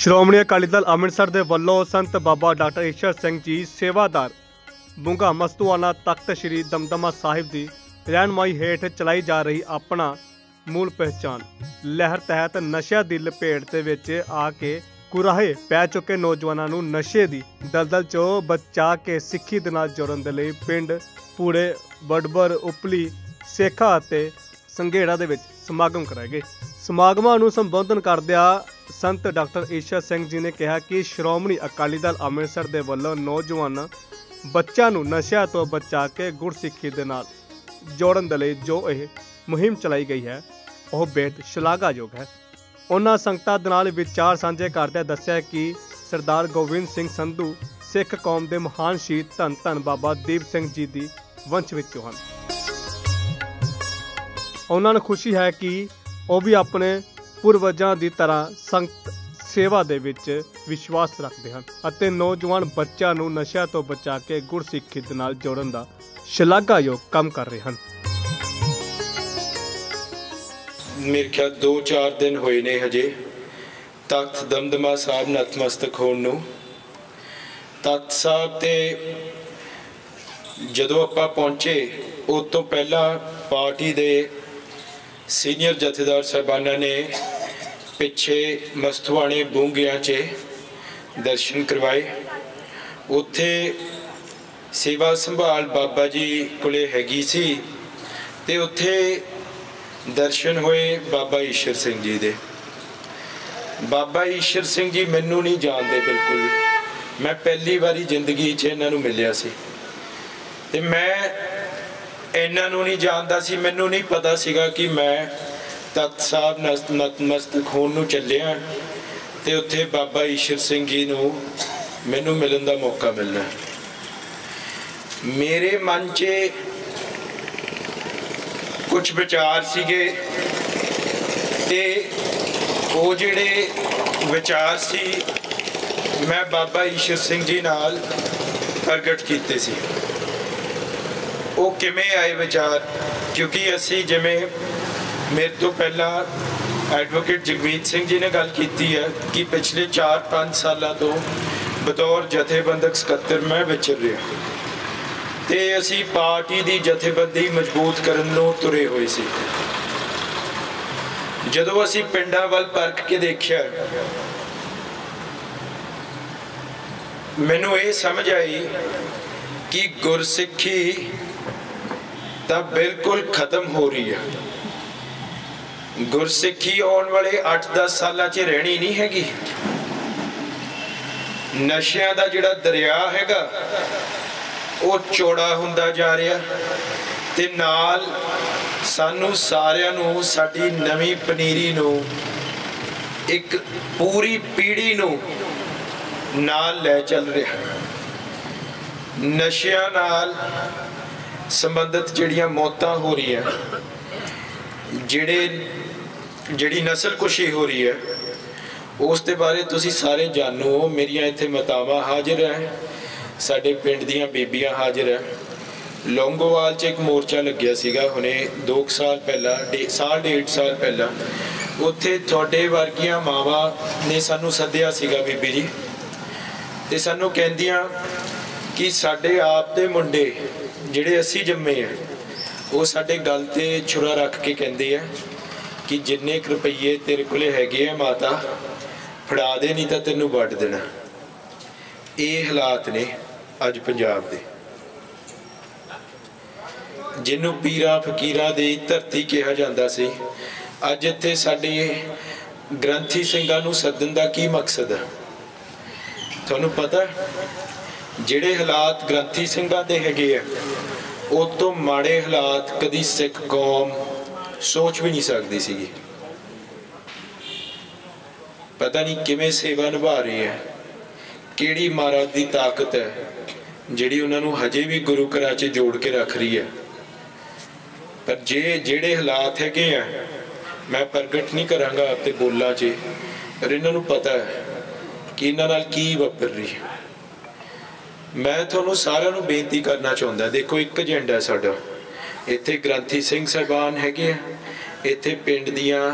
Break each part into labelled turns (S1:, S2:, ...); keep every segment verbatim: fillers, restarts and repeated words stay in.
S1: श्रोमणी अकाली दल अमृतसर के वलों संत बाबा डॉक्टर ईश्वर सिंह जी सेवादार बूंगा मस्तूआना तख्त श्री दमदमा साहिब की रहनुमाई हेठ चलाई जा रही अपना मूल पहचान लहर तहत नशा की लपेट के विच आके कुराहे पै चुके नौजवानों नूं नशे की दलदल चो बचा के सिक्खी दे नाल जोड़न दे लई पिंड पूड़े बड़बर उपली सेखा ते संघेड़ा दे विच समागम कराए गए। समागमां नूं संबोधन करदिया संत डॉक्टर ईश्वर सिंह जी ने कहा कि श्रोमणी अकाली दल अमृतसर के वलों नौजवान बच्चों नूं नशिਆਂ तो बचा के गुरसिੱਖੀ दे नाल जोड़न दे लई जो यह मुहिम चलाई गई है वह बेहद शलाघायोग है। उन्होंने संगतां दे नाल विचार साझे करदे दस्सिया कि सरदार गोबिंद सिंह संधू सिख कौम के महान शहीद धन धन बाबा दीप सिंह जी की वंश विचों हैं। उन्होंने खुशी है कि वह भी अपने पूर्वजां की तरह संगत सेवा दे विच विश्वास रखते हैं और नौजवान बच्चों नूं नशिਆਂ तो बचा के गुरसिੱਖੀ दे नाल जोड़न दा शलाघायोग काम कर रहे हैं।
S2: मेरे ख्याल दो चार दिन होए ने हजे तख्त दमदमा साहब नतमस्तक होण नूं। तख्त साहब ते जदों आपां पहुंचे उस तो पहला पार्टी दे सीनियर जथेदार साहबाना ने पिछे मस्तूआने बूंगियां च दर्शन करवाए। उत्थे सेवा संभाल बाबा जी कोले हैगी सी ते उत्थे दर्शन होए बाबा ईश्वर सिंह जी दे। बाबा ईश्वर सिंह जी मैनू नहीं जानते बिल्कुल, मैं पहली बारी जिंदगी च इन्हां नूं मिलिया सी ते मैं इन्हां नूं नहीं जानदा सी। मैनू नहीं पता सीगा कि मैं तख्त साहब नतमस्तक होण नूं चलिया ते उत्थे बाबा ईश्वर सिंह जी नूं मैनू मिलन दा मौका मिलना। मेरे मन च कुछ विचार सीगे ते वो जिहड़े विचार सी मैं बाबा ईश्वर सिंह जी नाल प्रगट कीते सी। वो किवें आए विचार, क्योंकि असी जिवें मेरे तो पहला एडवोकेट जगमीत सिंह जी ने गल की है कि पिछले चार पाँच सालों तो बतौर जथेबंदक सकत्तर मैं विचर रहा ते असी पार्टी की जथेबंदी मजबूत करन नूं तुरे हुए सी। जदों असी पिंडां वल परख के देखिया मैनूं ये समझ आई कि गुरसिੱਖੀ तां बिल्कुल खत्म हो रही है। गुरसिੱਖੀ आने वाले अठ दस साल च रहनी नहीं हैगी। नशिਆਂ ਦਾ ਜਿਹੜਾ दरिया हैगा वो चौड़ा हुंदा जा रहा ते नाल सानू सारिਆਂ ਨੂੰ ਸਾਡੀ ਨਵੀਂ ਪਨੀਰੀ ਨੂੰ एक पूरी पीढ़ी ਨੂੰ नाल ले चल रहा। नशिਆਂ नाल संबंधित ਜਿਹੜੀਆਂ मौतां हो रही है, ਜਿਹੜੇ ਜਿਹੜੀ नस्लकुशी हो रही है, उस दे बारे तुसी सारे जानो। मेरिया इत्थे मातावां हाजिर है, साडे पिंड दियां बीबियां हाजिर है। लौंगोवाल च एक मोर्चा लग्या सीगा हुणे दो साल पहला डे साल डेढ़ साल पहला। उत्थे तुहाडे वर्गियां मावां ने सानू सद्दिया सीगा बीबी जी ते सानू कहंदियां कि साडे आप दे मुंडे जिहड़े असी जम्मे आ वो साडे गल ते छुरा रख के कहंदे आ कि जिन्ने क रुपये तेरे कोले हैगे आ माता फड़ा दे, नहीं तो तेनू वड्ड देना। ये हालात ने अज पंजाब दे, जिन्हों पीरा फकीरां दी धरती कहा जाता सी। अज इत्थे साडे ग्रंथी ਸਿੰਘਾਂ नूं सदन दा की मकसद है तुहानूं पता? जिहड़े हालात ग्रंथी ਸਿੰਘਾਂ दे हैगे आ उस तो माड़े हालात कदी सिख कौम सोच भी नहीं सकती सी। पता नहीं किवें सेवा निभा रही है, किहड़ी महाराज की ताकत है जिहड़ी उन्होंने हजे भी गुरु घरां च जोड़ के रख रही है। पर जे जिहड़े हालात हैगे आ मैं प्रगट नहीं करांगा अपने बोलां च, पर इन्हों पता है कि इन्हां नाल की वापर रही है। मैं तुहानूं सारिआं नूं बेनती करना चाहुंदा, देखो एक एजेंडा है साडा। इत्थे ग्रंथी सिंह साहिबान हैगे आ, इत्थे पिंड दियां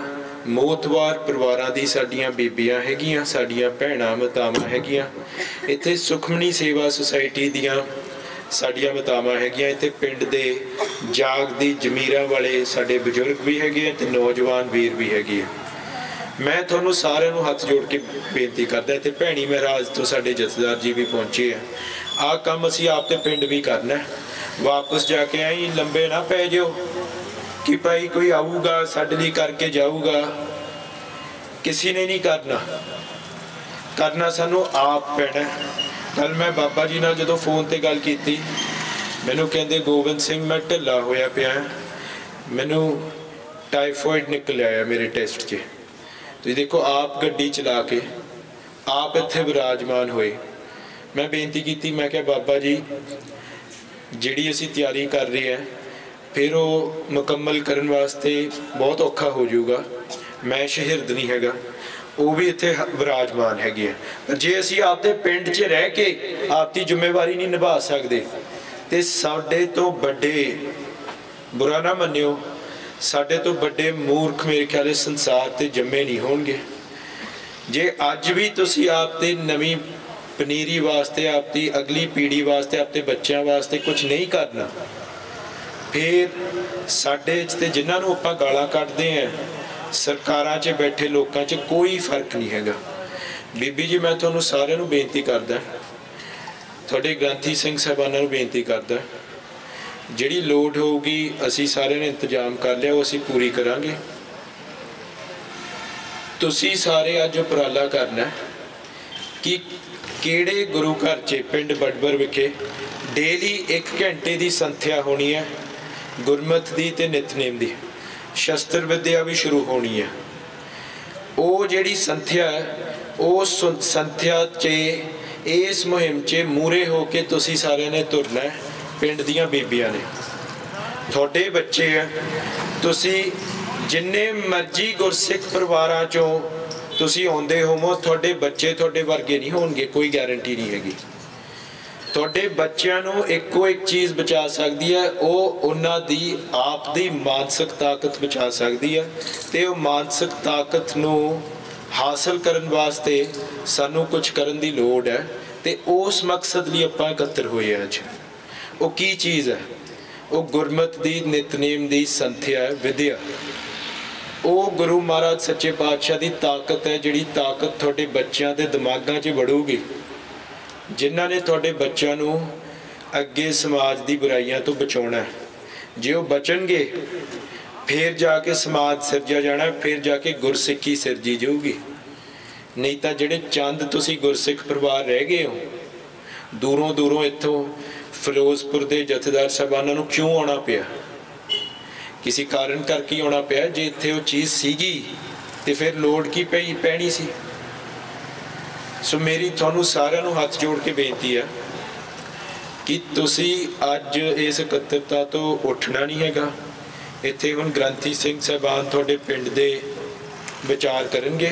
S2: ਮੋਤਵਾਰ ਪਰਿਵਾਰਾਂ ਦੀ ਸਾਡੀਆਂ ਬੀਬੀਆਂ ਹੈਗੀਆਂ, ਸਾਡੀਆਂ ਭੈਣਾਂ ਮਾਤਾਵਾਂ ਹੈਗੀਆਂ। ਇੱਥੇ ਸੁਖਮਨੀ ਸੇਵਾ ਸੁਸਾਇਟੀ ਦੀਆਂ ਸਾਡੀਆਂ ਮਾਤਾਵਾਂ ਹੈਗੀਆਂ। ਇੱਥੇ ਪਿੰਡ ਦੇ ਜਾਗਦੀ ਜ਼ਮੀਰਾਂ ਵਾਲੇ ਸਾਡੇ ਬਜ਼ੁਰਗ ਵੀ ਹੈਗੇ ਆ ਤੇ ਨੌਜਵਾਨ ਵੀਰ ਵੀ ਹੈਗੇ ਆ। ਮੈਂ ਤੁਹਾਨੂੰ ਸਾਰਿਆਂ ਨੂੰ ਹੱਥ ਜੋੜ ਕੇ ਬੇਨਤੀ ਕਰਦਾ। ਇੱਥੇ ਭੈਣੀ ਮਹਾਰਾਜ ਤੋਂ ਸਾਡੇ ਜਥੇਦਾਰ ਜੀ ਵੀ ਪਹੁੰਚੇ ਆ। ਆਹ ਕੰਮ ਅਸੀਂ ਆਪ ਤੇ ਪਿੰਡ ਵੀ ਕਰਨਾ। ਵਾਪਸ ਜਾ ਕੇ ਐਂ ਲੰਬੇ ਨਾ ਪੈ ਜਾਓ कि भाई कोई आऊगा साडे लिए करके जाऊगा। किसी ने नहीं करना, करना सानू आप पैना। कल मैं बाबा जी नाल जदों फोन ते गल कीती, मैनू कहंदे गोबिंद सिंह मैं ढिला होया पिया, मैनू टाइफॉइड निकल आया मेरे टेस्ट च। तुसीं देखो आप गड्डी चला के आप इत्थे विराजमान होए। मैं बेनती कीती, मैं कहा बाबा जी जिहड़ी असीं तैयारी कर रहे हैं फिर वो मुकम्मल करने वास्ते बहुत औखा हो जाऊगा। मैं शहिरद नहीं हैगा, वो भी इत्थे विराजमान हैगे। पर जे असी आपदे पिंड च रह के आपकी जिम्मेवारी नहीं निभा सकते तो साडे तो बड़े, बुरा ना मन्नियो, साडे तो बड़े मूर्ख मेरे ख्याल संसार ते जम्मे नहीं होणगे। जे अज भी तुसी आपते नवीं पनीरी वास्ते, आपकी अगली पीढ़ी वास्ते, आपके बच्चों वास्ते कुछ नहीं करना, फिर साडे ते जिन्हां नूं आपां गालां कढदे हैं सरकारां 'च बैठे लोकां 'च कोई फर्क नहीं हैगा। बीबी जी मैं तुहानूं सारिआं नूं बेनती करदा, तुहाडे ग्रंथी सिंह साहिबानां नूं बेनती करदा, जिहड़ी लोड़ होऊगी असीं सारिआं ने इंतजाम कर लिया, वो असीं पूरी करांगे। तुसीं सारे अज उपराला करना कि किहड़े गुरु घर 'च पिंड बड़बर विखे डेली एक घंटे की संथ्या होनी है, गुरमत दी ते नितनेम दी, शस्त्र विद्या भी शुरू होनी है। वो जिहड़ी संथ्या है उस संथ्या च इस मुहिम च मूरे हो के तुसी सारे ने तुरना है। पिंड दियां बीबियां ने, थोड़े बच्चे है, तुसी जिन्ने मर्जी गुरसिख परिवारां चों तुसी आउंदे होवो, थोड़े बच्चे थोड़े वर्गे नहीं होणगे, कोई गारंटी नहीं हैगी। थोड़े बच्चों नूं इक्को एक चीज़ बचा सकती है, वो उन्हां दी आप दी मानसिक ताकत बचा सकती है। तो वो मानसिक ताकत नूं हासिल करन वास्ते सानू कुछ करन दी लोड़ है। तो उस मकसद लिए आपां इकट्ठे होए अज। वो की चीज़ है? वो गुरमत दी नितनेम दी संथ्या विद्या। वो गुरु महाराज सच्चे पातशाह की ताकत है, जिहड़ी ताकत थोड़े बच्चों के दिमागां 'च वड़ूगी, जिन्हां ने थोड़े बच्चों नूं अगे समाज की बुराइयां तो बचाउणा है। जे वो बचणगे फिर जाके समाज सिरजा जाना, फिर जाके गुरसिक्खी सिरजी जाऊगी। नहीं तो जिहड़े चंद तुसीं गुरसिख परिवार रह गए हो, दूरों दूरों इत्थों फिरोजपुर के जथेदार साहबानां नूं क्यों आउणा पिया? किसी कारण करके आउणा पिया। जे इत्थे वो चीज़ सीगी तो फिर लोड़ की पई पैनी सी। सो मेरी तुहानूं सारिआं नूं हथ जोड़ के बेनती है कि तुसी अज इस इकत्तरता तो उठना नहीं हैगा। इत्थे हुण ग्रंथी सिंह साहिबान तुहाडे पिंड दे विचार करनगे,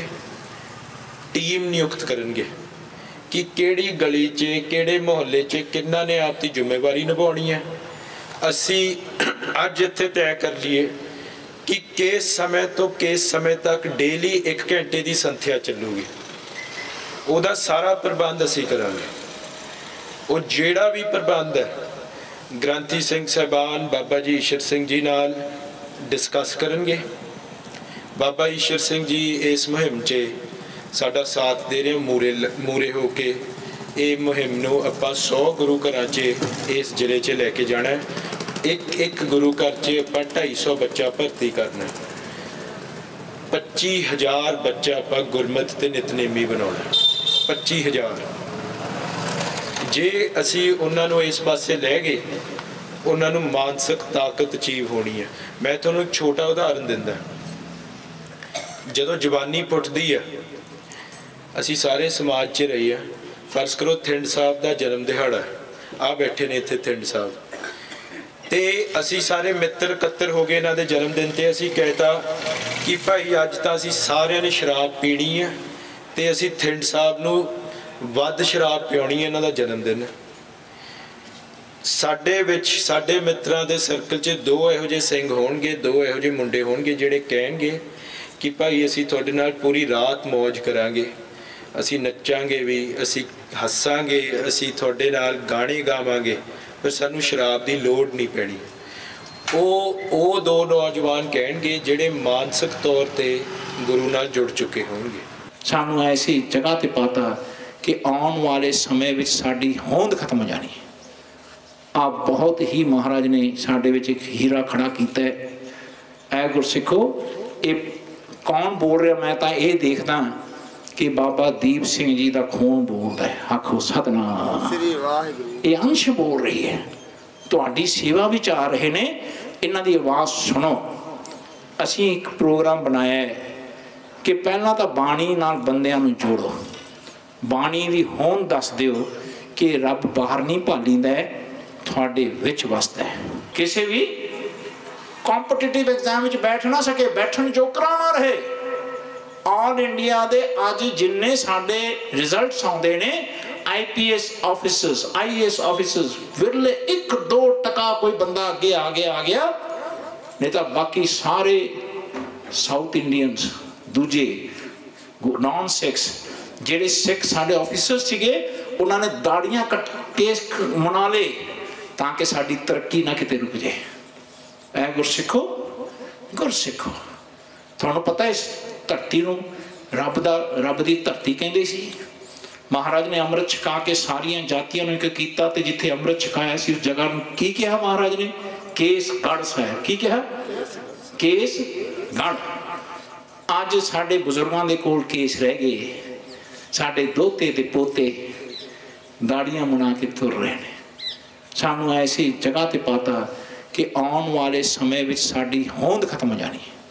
S2: टीम नियुक्त करनगे कि किहड़ी गली च, किहड़े मुहल्ले च किन्ना ने आपकी जिम्मेवारी निभाउणी है। असी अज इत्थे तय कर लीए कि किस समय तो किस समय तक डेली एक घंटे की संथ्या चलूगी। ਉਹਦਾ सारा प्रबंध असी करांगे। वो ਜਿਹੜਾ भी प्रबंध है ग्रंथी सिंह साहिबान बाबा जी ईश्वर सिंह जी नाल डिस्कस करनगे। बाबा ईश्वर सिंह जी इस मुहिम 'च साडा साथ दे रहे मूरे मूरे हो के ये मुहिम नूं आपां सौ गुरु घरां 'च इस जिले 'च लैके जाना है। एक एक गुरु घर 'च आपां ढाई सौ बच्चा भर्ती करना है। पच्ची हज़ार बच्चा आपां गुरमत ते नितनेमी बनाउणा। पच्ची हज़ार जे असी उन्होंने इस पासे लै गए, उन्होंने मानसिक ताकत अचीव होनी है। मैं तुहानूं एक छोटा उदाहरण दिंदा। जदों जवानी पुटदी है, असी सारे समाज च रही है। फर्ज करो थिंड साहब का जन्म दिहाड़ा, आ बैठे ने इत्थे थिंड साहब, तो असी सारे मित्र इकत्तर हो गए इन्हां दे जन्म दिन ते असी कहता कि भाई अज तां असी सारिआं ने शराब पीनी है ते असी थिंड साहब नूं वध शराब पियाउणी है। इन्हां दा जन्म दिन साडे विच साडे मित्रां दे सर्कल च दो इहो जिहे सिंह होणगे, दो इहो जिहे मुंडे होणगे जिहड़े कहणगे कि भाई असी तुहाडे नाल पूरी रात मौज करांगे, असी नचांगे भी, असी हसांगे, असी तुहाडे नाल गाने गावांगे, पर सानू शराब की लोड़ नहीं पैनी। ਉਹ ਉਹ ਦੋ नौजवान ਕਹਿਣਗੇ ਜਿਹੜੇ मानसिक तौर ਤੇ गुरु नाल जुड़ चुके होंगे।
S3: सानू ऐसी जगह ते पाता कि आने वाले समय में साड़ी होंद खत्म हो जानी है। आप बहुत ही महाराज ने साढ़े विच एक हीरा खड़ा किया है। ऐ गुरसिखो, ये कौन बोल रहा? मैं तो ये देखदा कि बाबा दीप सिंह जी का खून बोलता है। आखो सतनाम। ये अंश बोल रही है, तुहाडी सेवा विच आ रहे ने, इन्हां दी आवाज़ सुनो। असीं एक प्रोग्राम बनाया है कि पहला तो बाणी नाल बंदियां नूं जोड़ो, बाणी दी होंद दस दिओ कि रब बाहर नहीं भालींदा है, तुहाडे विच वसदा है। किसी भी कॉम्पीटिटिव एग्जाम विच बैठ ना सके, बैठण जोकरा ना रहे। ऑल इंडिया दे अज जिन्ने साडे रिजल्ट्स आउंदे ने I P S officers, I A S officers, विरले एक दो टका कोई बंदा अगे आ गया आ गया, नहीं तो बाकी सारे साउथ इंडियंस, दूजे नॉन सिक्स, जेडे सिख साडे ऑफिसर्स सीगे, उन्होंने दाड़ियां कट केस मना ले ताकि साडी तरक्की ना किते रुक जाए। ऐ गुरसिखो, गुरसिखो, तुहानूं पता इस धरती नूं रब दा रब दी धरती कहंदे सी। महाराज ने अमृत छका के सारिया जातियों ने एक किया, तो जिथे अमृत छकाया सी उस जगह की कहा महाराज ने? केसगढ़ साहिब। की कहा? केसगढ़। अज साडे बुजुर्गों के कोल केस रह गए, साडे दोते ते पोते दाड़ियां मुना के तुर रहे हैं। सानू ऐसी जगह ते पाता कि आने वाले समय में साड़ी होंद खत्म हो जानी है।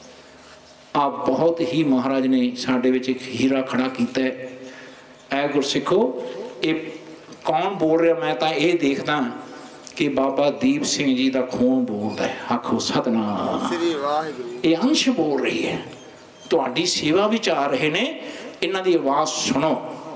S3: आप बहुत ही महाराज ने साडे विच एक हीरा खड़ा किया है। ऐ गुरसिखो, ये कौन बोल रहा? मैं तो ये देखदा कि बाबा दीप सिंह जी का खून बोलता है। आखो सतनाम। ये अंश बोल रही है, तुहाडी सेवा विच आ रहे ने, इन्हां दी आवाज़ सुनो।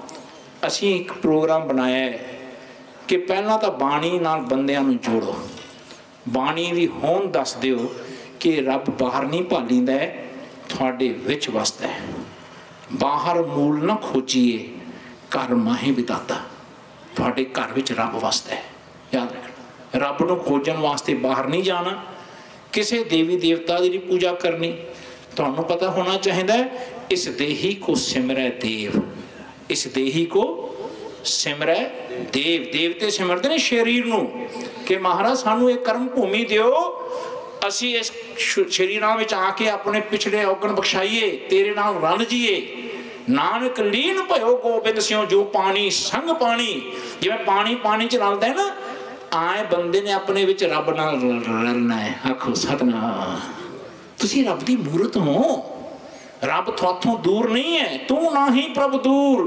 S3: असीं एक प्रोग्राम बनाया है कि पहला तो बाणी नाल बंदियां नूं जोड़ो, बाणी दी होंद दस दिओ कि रब बाहर नहीं भालींदा है, तुहाडे विच वसदा है। बाहर मूल ना खोजीए, घर माही बिताता। तुहाडे घर विच रब वसदा है, याद रखना। रब नूं खोजण वास्ते बाहर नहीं जाना, किसी देवी देवता की पूजा करनी। तुहानूं पता होना चाहिए, इस देही को सिमरै देव, इस देही को सिमरै देव। देवते सिमरते ने शरीर नूं कि महाराज सानू एक कर्म भूमि दिओ, असी इस शरीरां विच आके अपने पिछड़े औगण बख्शाइए, तेरे नाल रल जीए। नानक लीन भयो गोबिंद सिंह जो पानी संग पानी। जिवें पानी पानी च रलदा है ना, आए बंदे ने अपने विच रब नाल रलना है। आखो सतनाम। तुसी रब दी मूरत हो, रब तुहाथों दूर नहीं है। तू ना ही प्रभ दूर,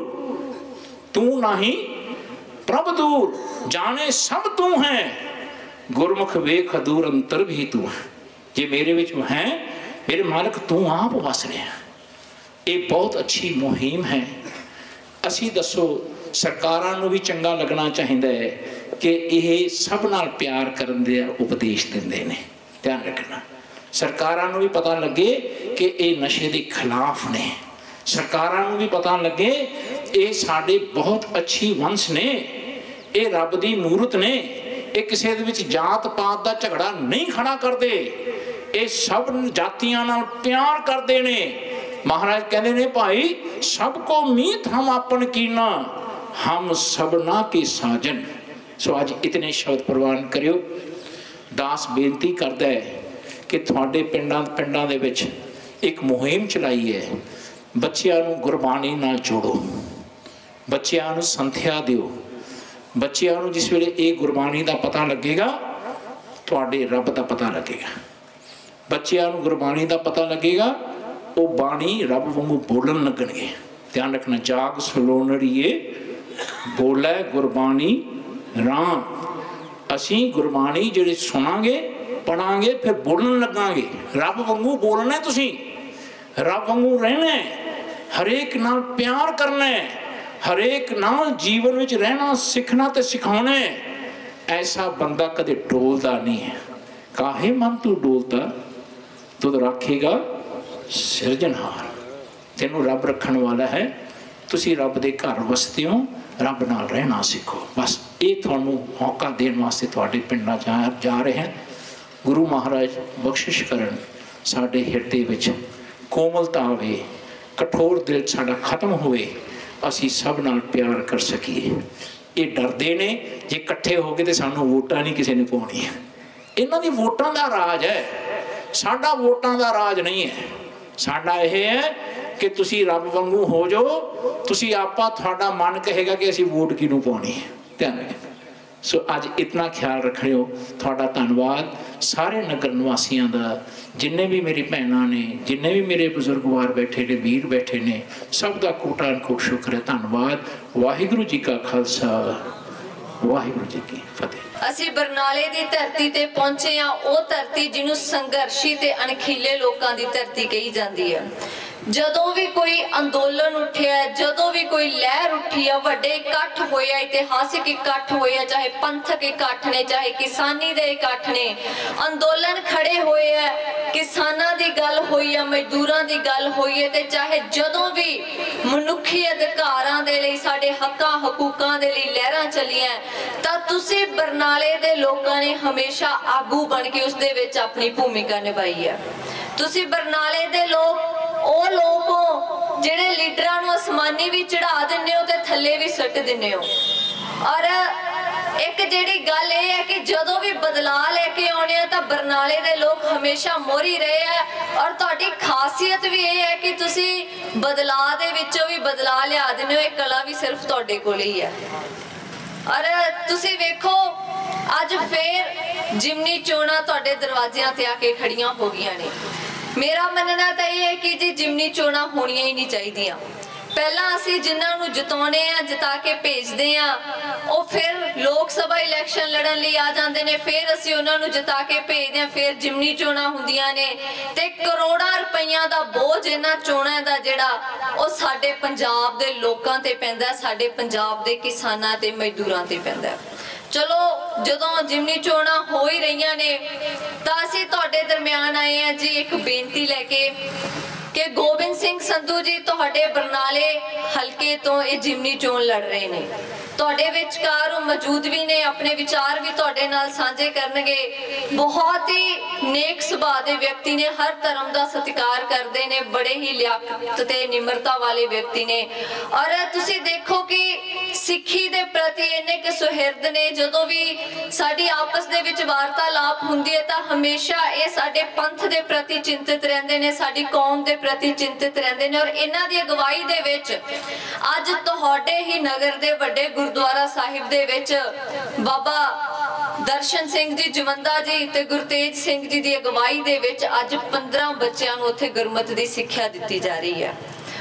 S3: तू ना ही प्रभ दूर, जाने सब तू है। गुरमुख वेख दूर अंतर भी तू है। जे मेरे विच है, मेरे मालिक तू आप वस रहा है। ये बहुत अच्छी मुहिम है। असी दसो सरकारां नूं भी चंगा लगना चाहिए कि यह सब नाल प्यार करन दे उपदेश दिंदे ने। ध्यान रखना, सरकारां नूं भी पता लगे कि ये नशे के खिलाफ ने। सरकारां नूं भी पता लगे ये साडे बहुत अच्छी वंश ने, ये रब दी मूरत ने, ये किसी दे विच जात पात का झगड़ा नहीं खड़ा करते, ये सब जातियां नाल प्यार करते ने। महाराज कहते ने भाई सबको मीत हम अपन कीना, हम सबना के साजन। सो आज इतने शब्द प्रवान करियो। दास बेनती करता है कि थोड़े पिंडां पिंडां दे विच एक मुहिम चलाई है, बच्चियां नूं गुरबाणी नाल जोड़ो, बच्चियां नूं संथਿਆ दिओ। बच्चियां नूं जिस वेले ये गुरबाणी का पता लगेगा, तुहाडे रब का पता लगेगा। बच्चियां नूं गुरबाणी का पता लगेगा, वो बाणी रब वांगू बोलन लगणगे। ध्यान रखना, जाग सलोनड़िए बोलै गुरबाणी राम। असी गुरबाणी जिहड़ी सुनांगे पढ़ांगे फिर बोलन लगांगे। रब वांगू बोलना है, तुसी रब वांगू रहना है, हरेक नाल प्यार करना है, हरेक नाल जीवन विच रहना सीखना ते सिखाना है। ऐसा बंदा कदे डोलदा नहीं है। काहे मन तू डोलता, तुद रखेगा ਸਿਰਜਣਹਾਰ, ਤੈਨੂੰ ਰੱਬ ਰੱਖਣ ਵਾਲਾ ਹੈ। ਤੁਸੀਂ ਰੱਬ ਦੇ ਘਰ ਵਸਦੇ ਹੋ, ਰੱਬ ਨਾਲ ਰਹਿਣਾ ਸਿੱਖੋ। ਬਸ ਇਹ ਤੁਹਾਨੂੰ ਮੌਕਾ ਦੇਣ ਵਾਸਤੇ ਤੁਹਾਡੇ ਪਿੰਡਾਂ ਜਾ ਜਾ ਰਹੇ ਹਾਂ। ਗੁਰੂ ਮਹਾਰਾਜ ਬਖਸ਼ਿਸ਼ ਕਰਨ, ਸਾਡੇ ਹਿਰਦੇ ਵਿੱਚ ਕੋਮਲਤਾ ਆਵੇ, ਕਠੋਰ ਦਿਲ ਸਾਡਾ ਖਤਮ ਹੋਵੇ, ਅਸੀਂ ਸਭ ਨਾਲ ਪਿਆਰ ਕਰ ਸਕੀਏ। ਇਹ ਡਰਦੇ ਨੇ ਜੇ ਇਕੱਠੇ ਹੋ ਕੇ ਤੇ ਸਾਨੂੰ ਵੋਟਾਂ ਨਹੀਂ ਕਿਸੇ ਨੇ ਪਾਉਣੀਆਂ। ਇਹਨਾਂ ਦੀ ਵੋਟਾਂ ਦਾ ਰਾਜ ਹੈ, ਸਾਡਾ ਵੋਟਾਂ ਦਾ ਰਾਜ ਨਹੀਂ ਹੈ। ਸਾਡਾ ਇਹ ਹੈ ਕਿ ਤੁਸੀਂ ਰੱਬ ਵਾਂਗੂ ਹੋ ਜਾਓ, ਤੁਸੀਂ ਆਪਾ ਤੁਹਾਡਾ ਮਨ ਕਹੇਗਾ ਕਿ ਅਸੀਂ ਵੋਟ ਕਿਹਨੂੰ ਪਾਉਣੀ ਹੈ। ਧਿਆਨ ਰੱਖਿਓ। ਸੋ ਅੱਜ ਇਤਨਾ ਖਿਆਲ ਰੱਖਿਓ। ਤੁਹਾਡਾ ਧੰਨਵਾਦ ਸਾਰੇ ਨਗਰ ਨਿਵਾਸੀਆਂ ਦਾ, ਜਿੰਨੇ ਵੀ ਮੇਰੀ ਭੈਣਾਂ ਨੇ, ਜਿੰਨੇ ਵੀ ਮੇਰੇ ਬਜ਼ੁਰਗਵਾਰ ਬੈਠੇ ਨੇ, ਵੀਰ ਬੈਠੇ ਨੇ, ਸਭ ਦਾ ਕੋਟਾ ਅਨਕੋਟ ਸ਼ੁਕਰ ਹੈ, ਧੰਨਵਾਦ। ਵਾਹਿਗੁਰੂ ਜੀ ਕਾ ਖਾਲਸਾ, ਵਾਹਿਗੁਰੂ ਜੀ ਕੀ ਫਤਿਹ।
S4: ਅਸੀਂ ਬਰਨਾਲੇ ਦੀ ਧਰਤੀ ਤੇ ਪਹੁੰਚੇ ਹਾਂ, ਉਹ ਧਰਤੀ ਜਿਹਨੂੰ ਸੰਘਰਸ਼ੀ ਤੇ ਅਣਖੀਲੇ ਲੋਕਾਂ ਦੀ ਧਰਤੀ ਕਹੀ ਜਾਂਦੀ ਹੈ। ਜਦੋਂ ਵੀ ਕੋਈ ਅੰਦੋਲਨ ਉੱਠਿਆ, ਜਦੋਂ ਵੀ ਕੋਈ ਲਹਿਰ ਉੱਠੀ ਆ, ਵੱਡੇ ਇਕੱਠ ਹੋਏ ਆ, ਇਤਿਹਾਸਿਕ ਇਕੱਠ ਹੋਏ ਆ, ਚਾਹੇ ਪੰਥਕ ਇਕੱਠ ਨੇ, ਚਾਹੇ ਕਿਸਾਨੀ ਦੇ ਇਕੱਠ ਨੇ, ਅੰਦੋਲਨ ਖੜੇ ਹੋਏ ਆ, ਕਿਸਾਨਾਂ ਦੀ ਗੱਲ ਹੋਈ ਆ, ਮਜ਼ਦੂਰਾਂ ਦੀ ਗੱਲ ਹੋਈ ਹੈ, ਤੇ ਚਾਹੇ ਜਦੋਂ ਵੀ ਮਨੁੱਖੀ ਅਧਿਕਾਰਾਂ ਦੇ ਲਈ, ਸਾਡੇ ਹੱਕਾਂ ਹਕੂਕਾਂ ਦੇ ਲਈ ਲਹਿਰਾਂ ਚੱਲੀਆਂ, ਤਾਂ ਤੁਸੀਂ ਬਰਨਾਲੇ ਦੇ ਲੋਕਾਂ ਨੇ ਹਮੇਸ਼ਾ ਆਗੂ ਬਣ ਕੇ ਉਸ ਦੇ ਵਿੱਚ ਆਪਣੀ ਭੂਮਿਕਾ ਨਿਭਾਈ ਹੈ। ਤੁਸੀਂ ਬਰਨਾਲੇ ਦੇ ਲੋਕ ਉਹ ਲੋਕ ਹੋ ਜਿਹੜੇ ਲੀਡਰਾਂ ਨੂੰ ਅਸਮਾਨੀ ਵੀ ਚੜਾ ਦਿੰਦੇ ਹੋ ਤੇ ਥੱਲੇ ਵੀ ਸੁੱਟ ਦਿੰਦੇ ਹੋ। ਔਰ ਇੱਕ ਜਿਹੜੀ ਗੱਲ ਇਹ ਹੈ ਕਿ ਜਦੋਂ ਵੀ ਬਦਲਾਅ ਲੈ ਕੇ ਆਉਣੇ ਆ ਤਾਂ ਬਰਨਾਲੇ ਦੇ ਲੋਕ ਹਮੇਸ਼ਾ ਮੋਹਰੀ ਰਹੇ ਆ। ਔਰ ਤੁਹਾਡੀ ਖਾਸੀਅਤ ਵੀ ਇਹ ਹੈ ਕਿ ਤੁਸੀਂ ਬਦਲਾਅ ਦੇ ਵਿੱਚੋਂ ਵੀ ਬਦਲਾਅ ਲਿਆ ਦਿੰਦੇ ਹੋ। ਇਹ ਕਲਾ ਵੀ ਸਿਰਫ ਤੁਹਾਡੇ ਕੋਲ ਹੀ ਹੈ। ਔਰ ਤੁਸੀਂ ਵੇਖੋ ਅੱਜ ਫੇਰ ਜਿਮਨੀ ਚੋਣਾਂ ਤੁਹਾਡੇ ਦਰਵਾਜ਼ਿਆਂ ਤੇ ਆ ਕੇ ਖੜੀਆਂ ਹੋ ਗਈਆਂ ਨੇ। ਮੇਰਾ ਮੰਨਣਾ ਤਾਂ ਇਹ ਹੈ ਕਿ ਜੀ ਜਿਮਨੀ ਚੋਣਾਂ ਹੋਣੀਆਂ ਹੀ ਨਹੀਂ ਚਾਹੀਦੀਆਂ। ਪਹਿਲਾਂ ਅਸੀਂ ਜਿਨ੍ਹਾਂ ਨੂੰ ਜਿਤਾਉਣੇ ਆ, ਜਿਤਾ ਕੇ ਭੇਜਦੇ ਆ, ਉਹ ਫਿਰ ਲੋਕ ਸਭਾ ਇਲੈਕਸ਼ਨ ਲੜਨ ਲਈ ਆ ਜਾਂਦੇ ਨੇ, ਫਿਰ ਅਸੀਂ ਉਹਨਾਂ ਨੂੰ ਜਿਤਾ ਕੇ ਭੇਜਦੇ ਆ, ਫਿਰ ਜਿਮਨੀ ਚੋਣਾਂ ਹੁੰਦੀਆਂ ਨੇ ਤੇ ਕਰੋੜਾਂ ਰੁਪਈਆਂ ਦਾ ਬੋਝ ਇਹਨਾਂ ਚੋਣਾਂ ਦਾ ਜਿਹੜਾ ਉਹ ਸਾਡੇ ਪੰਜਾਬ ਦੇ ਲੋਕਾਂ ਤੇ ਪੈਂਦਾ, ਸਾਡੇ ਪੰਜਾਬ ਦੇ ਕਿਸਾਨਾਂ ਤੇ ਮਜ਼ਦੂਰਾਂ ਤੇ ਪੈਂਦਾ। ਚਲੋ ਜਦੋਂ ਜਿਮਨੀ ਚੋਣਾਂ ਹੋ ਹੀ ਰਹੀਆਂ ਨੇ ਤਾਂ ਅਸੀਂ ਤੁਹਾਡੇ ਦਰਮਿਆਨ ਆਏ ਆ ਜੀ ਇੱਕ ਬੇਨਤੀ ਲੈ ਕੇ ਕਿ ਗੋਬਿੰਦ ਸਿੰਘ ਸੰਧੂ ਜੀ ਤੁਹਾਡੇ ਬਰਨਾਲੇ ਹਲਕੇ ਤੋਂ ਇਹ ਜਿਮਨੀ ਚੋਣ ਲੜ ਰਹੇ ਨੇ। ਤੁਹਾਡੇ ਵਿਚਕਾਰ ਉਹ ਮੌਜੂਦ ਵੀ ਨੇ, ਆਪਣੇ ਵਿਚਾਰ ਵੀ ਤੁਹਾਡੇ ਨਾਲ ਸਾਂਝੇ ਕਰਨਗੇ। ਬਹੁਤ ਹੀ ਨੇਕ ਸੁਭਾਅ ਦੇ ਵਿਅਕਤੀ ਨੇ, ਹਰ ਧਰਮ ਦਾ ਸਤਿਕਾਰ ਕਰਦੇ ਨੇ, ਬੜੇ ਹੀ ਲਿਆਕਤ ਤੇ ਨਿਮਰਤਾ ਵਾਲੇ ਵਿਅਕਤੀ ਨੇ। ਔਰ ਤੁਸੀਂ ਦੇਖੋ ਕਿ ਸਿੱਖੀ ਦੇ ਪ੍ਰਤੀ ਇੰਨੇ ਕਿ ਸੁਹਿਰਦ ਨੇ। ਜਦੋਂ ਵੀ ਸਾਡੀ ਆਪਸ ਦੇ ਵਿੱਚ ਵਾਰਤਾਲਾਪ ਹੁੰਦੀ ਹੈ ਤਾਂ ਹਮੇਸ਼ਾ ਇਹ ਸਾਡੇ ਪੰਥ ਦੇ ਪ੍ਰਤੀ ਚਿੰਤਿਤ ਰਹਿੰਦੇ ਨੇ, ਸਾਡੀ ਕੌਮ ਦੇ ਪ੍ਰਤੀ ਚਿੰਤਿਤ ਰਹਿੰਦੇ ਨੇ। ਔਰ ਇਹਨਾਂ ਦੀ ਅਗਵਾਈ ਦੇ ਵਿੱਚ ਅੱਜ ਤੁਹਾਡੇ ਹੀ ਨਗਰ ਦੇ ਵੱਡੇ ਗੁਰਦੁਆਰਾ ਸਾਹਿਬ ਦੇ ਵਿੱਚ ਬਾਬਾ ਦਰਸ਼ਨ ਸਿੰਘ ਜੀ ਜਵੰਦਾ ਜੀ ਤੇ ਗੁਰਤੇਜ ਸਿੰਘ ਜੀ ਦੀ ਅਗਵਾਈ ਦੇ ਵਿੱਚ ਅੱਜ ਪੰਦਰਾਂ ਬੱਚਿਆਂ ਨੂੰ ਉੱਥੇ ਗੁਰਮਤਿ ਦੀ ਸਿੱਖਿਆ ਦਿੱਤੀ ਜਾ ਰਹੀ ਹੈ।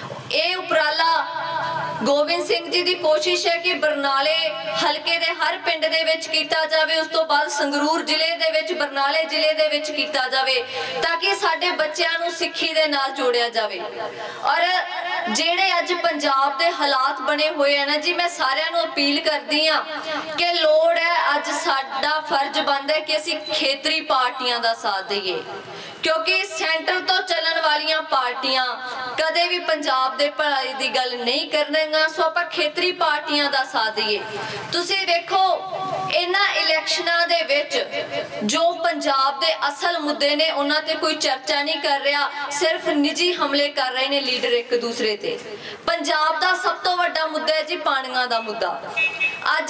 S4: ਇਹ ਉਪਰਾਲਾ ਗੋਬਿੰਦ ਸਿੰਘ ਜੀ ਦੀ ਕੋਸ਼ਿਸ਼ ਹੈ ਕਿ ਬਰਨਾਲੇ ਹਲਕੇ ਦੇ ਹਰ ਪਿੰਡ ਦੇ ਵਿੱਚ ਕੀਤਾ ਜਾਵੇ, ਉਸ ਤੋਂ ਬਾਅਦ ਸੰਗਰੂਰ ਜ਼ਿਲ੍ਹੇ ਦੇ ਵਿੱਚ, ਬਰਨਾਲੇ ਜ਼ਿਲ੍ਹੇ ਦੇ ਵਿੱਚ ਕੀਤਾ ਜਾਵੇ ਤਾਂ ਕਿ ਸਾਡੇ ਬੱਚਿਆਂ ਨੂੰ ਸਿੱਖੀ ਦੇ ਨਾਲ ਜੋੜਿਆ ਜਾਵੇ। ਔਰ ਜਿਹੜੇ ਅੱਜ ਪੰਜਾਬ ਦੇ ਹਾਲਾਤ ਬਣੇ ਹੋਏ ਆ ਨਾ ਜੀ, ਮੈਂ ਸਾਰਿਆਂ ਨੂੰ ਅਪੀਲ ਕਰਦੀ ਆ ਕਿ ਲੋੜ ਹੈ, ਅੱਜ ਸਾਡਾ ਫਰਜ਼ ਬਣਦਾ ਹੈ ਕਿ ਅਸੀਂ ਖੇਤਰੀ ਪਾਰਟੀਆਂ ਦਾ ਸਾਥ ਦਈਏ, ਕਿਉਂਕਿ ਸੈਂਟਰ ਤੋਂ ਚੱਲਣ ਵਾਲੀਆਂ ਪਾਰਟੀਆਂ ਕਦੇ ਵੀ ਪੰਜਾਬ ਦੇ ਭਲਾਈ ਦੀ ਗੱਲ ਨਹੀਂ ਕਰਨਗੀਆਂ। ਸੋ ਆਪਾਂ ਖੇਤਰੀ ਪਾਰਟੀਆਂ ਦਾ ਸਾਥ ਦਈਏ। ਤੁਸੀਂ ਵੇਖੋ ਇਹਨਾਂ ਇਲੈਕਸ਼ਨਾਂ ਦੇ ਵਿੱਚ ਜੋ ਪੰਜਾਬ ਦੇ ਅਸਲ ਮੁੱਦੇ ਨੇ ਉਹਨਾਂ ਤੇ ਕੋਈ ਚਰਚਾ ਨਹੀਂ ਕਰ ਰਿਹਾ, ਸਿਰਫ ਨਿੱਜੀ ਹਮਲੇ ਕਰ ਰਹੇ ਨੇ ਲੀਡਰ ਇੱਕ ਦੂਸਰੇ ਤੇ। ਪੰਜਾਬ ਦਾ ਸਭ ਤੋਂ ਵੱਡਾ ਮੁੱਦਾ ਹੈ ਜੀ ਪਾਣੀਆਂ ਦਾ ਮੁੱਦਾ। ਅੱਜ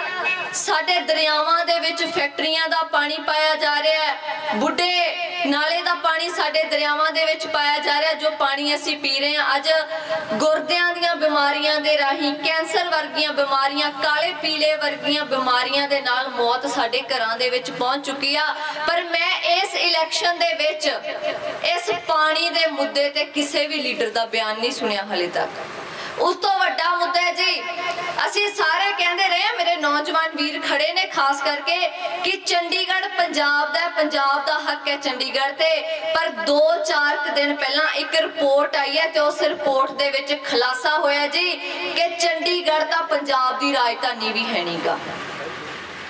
S4: ਸਾਡੇ ਦਰਿਆਵਾਂ ਦੇ ਵਿੱਚ ਫੈਕਟਰੀਆਂ ਦਾ ਪਾਣੀ ਪਾਇਆ ਜਾ ਰਿਹਾ ਹੈ, ਬੁੱਢੇ ਨਾਲੇ ਦਾ ਪਾਣੀ ਸਾਡੇ ਦਰਿਆਵਾਂ ਦੇ ਵਿੱਚ ਪਾਇਆ ਜਾ ਰਿਹਾ। ਜੋ ਪਾਣੀ ਅਸੀਂ ਪੀ ਰਹੇ ਹਾਂ ਅੱਜ ਗੁਰਦਿਆਂ ਦੀਆਂ ਬਿਮਾਰੀਆਂ ਦੇ ਰਾਹੀਂ, ਕੈਂਸਰ ਵਰਗੀਆਂ ਬਿਮਾਰੀਆਂ, ਕਾਲੇ ਪੀਲੇ ਵਰਗੀਆਂ ਬਿਮਾਰੀਆਂ ਦੇ ਨਾਲ ਮੌਤ ਸਾਡੇ ਘਰਾਂ ਦੇ ਵਿੱਚ ਪਹੁੰਚ ਚੁੱਕੀ ਆ। ਪਰ ਮੈਂ ਇਸ ਇਲੈਕਸ਼ਨ ਦੇ ਵਿੱਚ ਇਸ ਪਾਣੀ ਦੇ ਮੁੱਦੇ ਤੇ ਕਿਸੇ ਵੀ ਲੀਡਰ ਦਾ ਬਿਆਨ ਨਹੀਂ ਸੁਣਿਆ ਹਲੇ ਤੱਕ। ਉਸ ਤੋਂ ਵੱਡਾ ਮੁੱਦਾ ਹੈ ਜੀ, ਅਸੀਂ ਸਾਰੇ ਕਹਿੰਦੇ ਰਹੇ, ਮੇਰੇ ਨੌਜਵਾਨ ਵੀਰ ਖੜੇ ਨੇ ਖਾਸ ਕਰਕੇ, ਕਿ ਚੰਡੀਗੜ੍ਹ ਪੰਜਾਬ ਦਾ, ਪੰਜਾਬ ਦਾ ਹੱਕ ਹੈ ਚੰਡੀਗੜ੍ਹ ਤੇ। ਪਰ ਦੋ ਚਾਰ ਦਿਨ ਪਹਿਲਾਂ ਇੱਕ ਰਿਪੋਰਟ ਆਈ ਹੈ ਤੇ ਉਸ ਰਿਪੋਰਟ ਦੇ ਵਿੱਚ ਖੁਲਾਸਾ ਹੋਇਆ ਜੀ ਕਿ ਚੰਡੀਗੜ੍ਹ ਤਾਂ ਪੰਜਾਬ ਦੀ ਰਾਜਧਾਨੀ ਵੀ ਹੈ ਨਹੀਂਗਾ।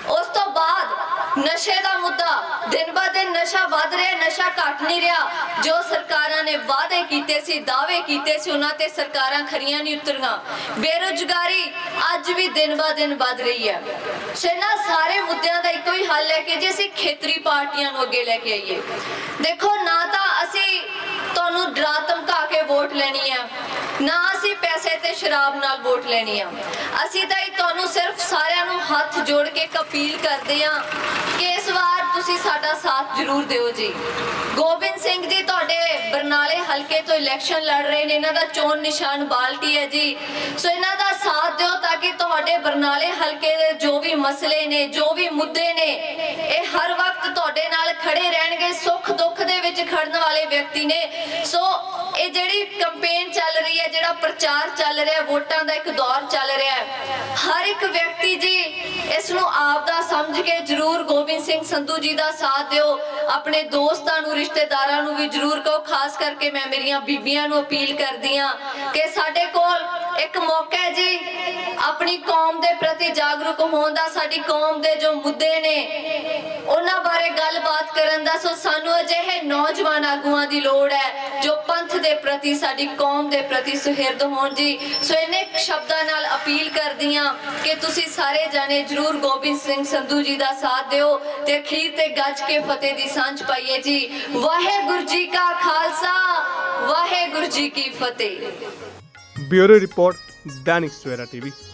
S4: उस तो बाद नशे का मुद्दा, दिन ब दिन नशा वध रहा, नशा घट नहीं रहा। जो सरकारां ने वादे कीते सी, दावे कीते सी, उन्हां ते सरकारां खरियां नहीं उतरियां। बेरोजगारी अज भी दिन ब दिन वध रही है। सो इन्हां सारे मुद्दों का इको ही हल है कि जे असीं खेतरी पार्टियां नूं अगे लैके आईए। देखो, ना तो असीं तुहानूं डरा धमका के वोट लैनी है, ना असीं पैसे ते शराब नाल वोट लैनी है। असीं तां तुहानूं सिर्फ सारिआं नूं हथ जोड़ के एक अपील करदे हां कि इस बार तुसीं साडा साथ जरूर दिओ जी। गोबिंद सिंह जी तुहाडे बरनाले हलके तो इलैक्शन लड़ रहे ने, इन्हां दा चोण निशान बाल्टी है जी। सो इन्हां दा साथ दिओ ताकि तुहाडे बरनाले हलके दे जो भी मसले ने, जो भी मुद्दे ने, ये हर वक्त तुहाडे नाल खड़े रहणगे। सुख दुख दे विच खड़न वाले व्यक्ति ने। सो ये जिहड़ी कैंपेन चल रही है, जिहड़ा प्रचार चल रहा है, वोटां दा एक दौर चल रहा है, हर एक व्यक्ति जी इस नूं आपदा समझ के जरूर गोबिंद सिंह संधू जी दा साथ दिओ। अपने दोस्तां नूं, रिश्तेदारां नूं भी जरूर कहो। खास करके मैं मेरियां बीबियां नूं अपील करदी हां कि साडे कोल एक मौका है जी अपनी कौम दे प्रति जागरूक होण दा। साडी कौम दे जो मुद्दे ने उन्हां बारे गलबात करन दा। सो सानू अजिहे नौजवान आगूआं दी लोड़ है जो पंथ दे प्रति, साडी कौम दे प्रति सुहिरद होण जी। सो इन्हें शब्दां नाल अपील करदी हां कि तुसीं सारे जाने जरूर गोबिंद सिंह संधू जी दा साथ दिओ ते अखीर ते गज के फतेह दी सांझ पाइए जी। वाहेगुरु जी का खालसा, वाहेगुरु जी की फतेह।
S1: Bureau report, Dainik Savera TV.